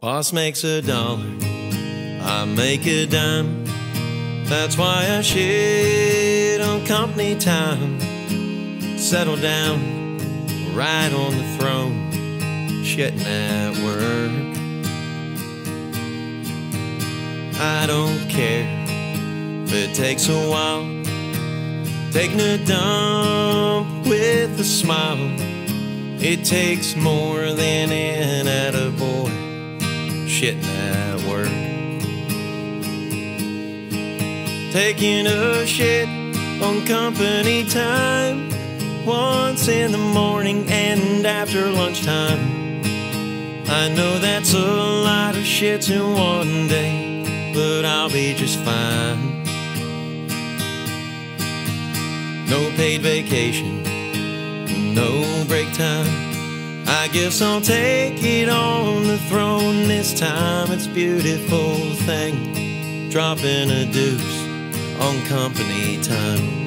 Boss makes $1, I make a dime. That's why I shit on company time. Settle down, right on the throne, shitting at work. I don't care if it takes a while, taking a dump with a smile. It takes more than an attaboy, shitting at work. Taking a shit on company time, once in the morning and after lunchtime. I know that's a lot of shits in one day, but I'll be just fine. No paid vacation, no break time. I guess I'll take it on the throne this time. It's a beautiful thing, dropping a deuce on company time.